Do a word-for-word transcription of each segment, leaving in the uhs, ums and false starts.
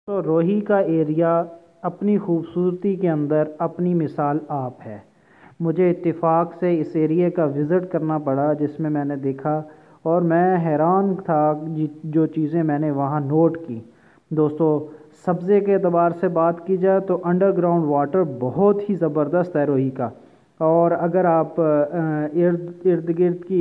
تو روہی کا ایریا اپنی خوبصورتی کے اندر اپنی مثال آپ ہے۔ مجھے اتفاق سے اس ایریے کا وزٹ کرنا پڑا، جس میں میں نے دیکھا اور میں حیران تھا جو چیزیں میں نے وہاں نوٹ کی۔ دوستو، سبزے کے اعتبار سے بات کی جائے تو انڈر گراؤنڈ واٹر بہت ہی زبردست ہے روہی کا، اور اگر آپ ارد ارد گرد کی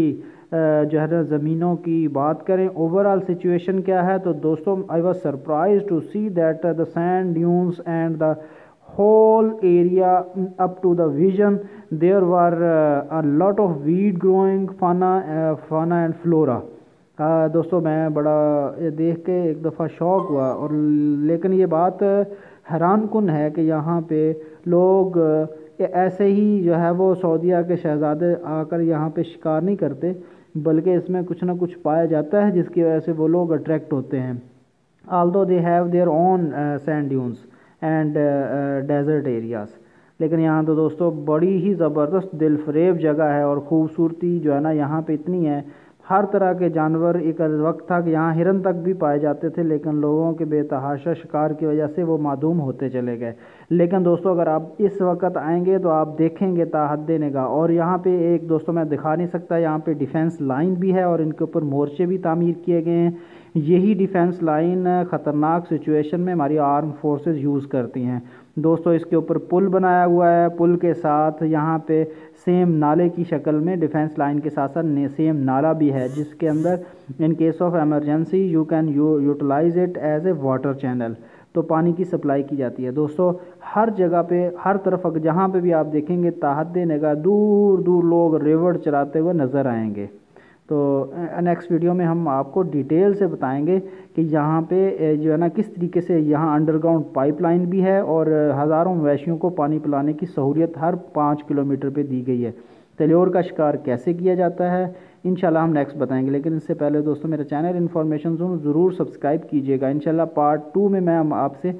جو ہے نا زمینوں کی بات کریں، اوور آل سچویشن کیا ہے، تو دوستو I was surprise to see that the sand dunes and the whole area up to the vision there were uh, a lot of weed growing fauna uh, fauna and flora. uh, دوستو میں بڑا دیکھ کے ایک دفعہ شوق ہوا، اور لیکن یہ بات حیران کن ہے کہ یہاں پہ لوگ ایسے ہی جو ہے وہ سعودیہ کے شہزادے آ کر یہاں پہ شکار نہیں کرتے، بلکہ اس میں کچھ نہ کچھ پایا جاتا ہے جس کی وجہ سے وہ لوگ اٹریکٹ ہوتے ہیں۔ although they have their own uh, sand dunes and desert areas, لیکن یہاں تو دوستو بڑی ہی زبردست دل فریب جگہ ہے، اور خوبصورتی جو ہے نا یہاں پہ اتنی ہے، ہر طرح کے جانور، ایک وقت تھا کہ یہاں ہرن تک بھی پائے جاتے تھے، لیکن لوگوں کے بے تحاشا شکار کی وجہ سے وہ معدوم ہوتے چلے گئے۔ لیکن دوستو اگر آپ اس وقت آئیں گے تو آپ دیکھیں گے تا حد نگاہ، اور یہاں پہ ایک دوستو میں دکھا نہیں سکتا، یہاں پہ ڈیفینس لائن بھی ہے اور ان کے اوپر مورچے بھی تعمیر کیے گئے ہیں۔ یہی ڈیفینس لائن خطرناک سچویشن میں ہماری آرم فورسز یوز کرتی ہیں۔ دوستو اس کے اوپر پل بنایا ہوا ہے، پل کے ساتھ یہاں پہ سیم نالے کی شکل میں ڈیفینس لائن کے ساتھ ساتھ سیم نالا بھی ہے، جس کے اندر in case of emergency you can utilize it as a water channel, تو پانی کی سپلائی کی جاتی ہے۔ دوستو ہر جگہ پہ، ہر طرف جہاں پہ بھی آپ دیکھیں گے تا حد نگاہ دور دور لوگ ریوڑ چلاتے ہوئے نظر آئیں گے۔ تو نیکسٹ ویڈیو میں ہم آپ کو ڈیٹیل سے بتائیں گے کہ یہاں پہ جو ہے نا کس طریقے سے یہاں انڈر گراؤنڈ پائپ لائن بھی ہے، اور ہزاروں مویشیوں کو پانی پلانے کی سہولیت ہر پانچ کلومیٹر پہ دی گئی ہے۔ تلیور کا شکار کیسے کیا جاتا ہے انشاءاللہ ہم نیکسٹ بتائیں گے، لیکن اس سے پہلے دوستو میرا چینل انفارمیشن زون ضرور سبسکرائب کیجیے گا۔ انشاءاللہ پارٹ ٹو میں میں آپ سے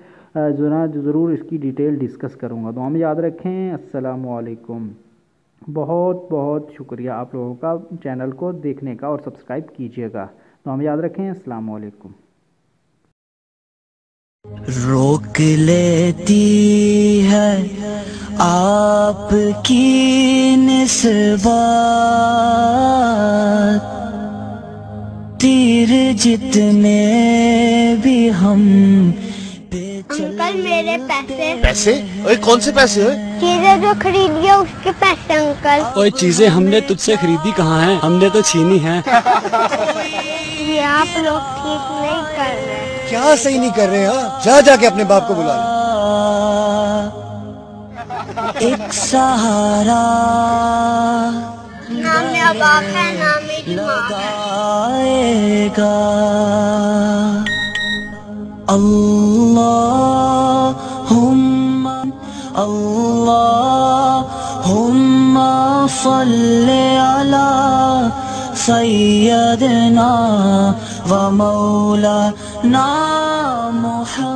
ضرور اس کی ڈیٹیل ڈسکس کروں گا۔ دعا میں یاد رکھیں۔ السلام علیکم۔ بہت بہت شکریہ آپ لوگوں کا چینل کو دیکھنے کا، اور سبسکرائب کیجیے گا۔ تو ہم یاد رکھیں۔ السلام علیکم۔ روک لیتی ہے آپ کی نسبات، تیر جتنے بھی ہم انکل میرے پیسے پیسے؟ اوے کون سے پیسے ہوئے؟ چیزیں جو خریدی اس کے پیسے انکل۔ اوے چیزیں ہم نے تجھ سے خریدی کہاں ہیں، ہم نے تو چھینی ہیں۔ یہ آپ لوگ ٹھیک نہیں کر رہے۔ کیا صحیح نہیں کر رہے؟ ہاں جا جا کے اپنے باپ کو بلا لے۔ ایک سہارا نہ میرا باپ ہے نہ میری ماں ہے۔ لگائے گا اللہم اللہم صلی علی سیدنا و مولانا محمد۔